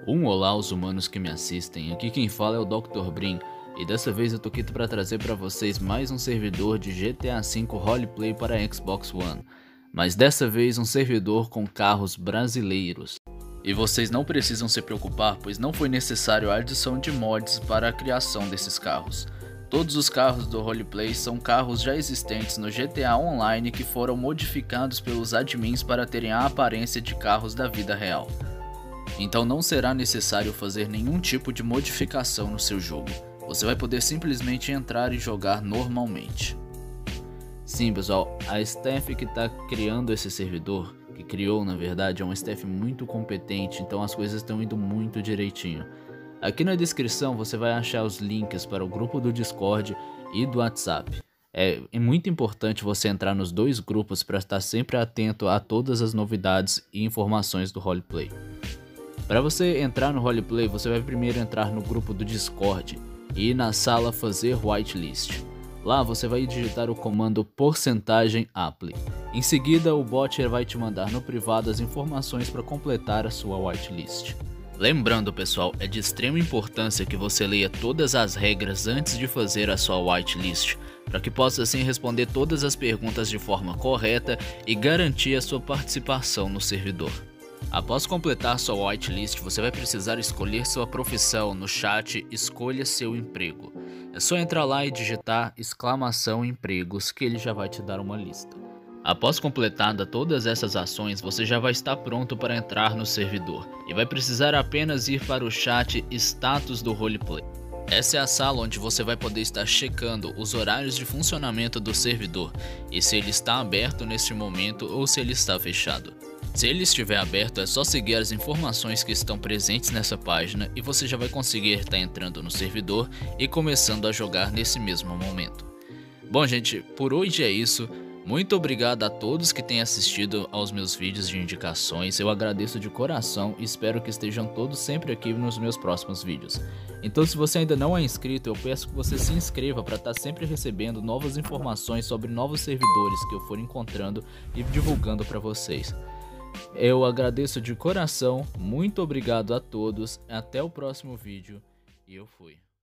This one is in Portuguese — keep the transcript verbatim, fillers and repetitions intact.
Um olá aos humanos que me assistem, aqui quem fala é o doutor Brim, e dessa vez eu tô aqui para trazer para vocês mais um servidor de G T A cinco Roleplay para Xbox One, mas dessa vez um servidor com carros brasileiros. E vocês não precisam se preocupar, pois não foi necessário a adição de mods para a criação desses carros. Todos os carros do Roleplay são carros já existentes no G T A Online que foram modificados pelos admins para terem a aparência de carros da vida real. Então não será necessário fazer nenhum tipo de modificação no seu jogo. Você vai poder simplesmente entrar e jogar normalmente. Sim pessoal, a staff que está criando esse servidor, que criou na verdade, é uma staff muito competente, então as coisas estão indo muito direitinho. Aqui na descrição você vai achar os links para o grupo do Discord e do WhatsApp. É, é muito importante você entrar nos dois grupos para estar sempre atento a todas as novidades e informações do Roleplay. Para você entrar no Roleplay, você vai primeiro entrar no grupo do Discord e ir na sala fazer whitelist. Lá você vai digitar o comando porcentagem apply. Em seguida o bot vai te mandar no privado as informações para completar a sua whitelist. Lembrando pessoal, é de extrema importância que você leia todas as regras antes de fazer a sua whitelist, para que possa assim responder todas as perguntas de forma correta e garantir a sua participação no servidor. Após completar sua whitelist, você vai precisar escolher sua profissão no chat Escolha seu emprego. É só entrar lá e digitar exclamação empregos que ele já vai te dar uma lista. Após completada todas essas ações, você já vai estar pronto para entrar no servidor e vai precisar apenas ir para o chat status do Roleplay. Essa é a sala onde você vai poder estar checando os horários de funcionamento do servidor e se ele está aberto neste momento ou se ele está fechado. Se ele estiver aberto, é só seguir as informações que estão presentes nessa página e você já vai conseguir estar entrando no servidor e começando a jogar nesse mesmo momento. Bom gente, por hoje é isso. Muito obrigado a todos que têm assistido aos meus vídeos de indicações, eu agradeço de coração e espero que estejam todos sempre aqui nos meus próximos vídeos. Então se você ainda não é inscrito, eu peço que você se inscreva para estar sempre recebendo novas informações sobre novos servidores que eu for encontrando e divulgando para vocês. Eu agradeço de coração, muito obrigado a todos, até o próximo vídeo e eu fui.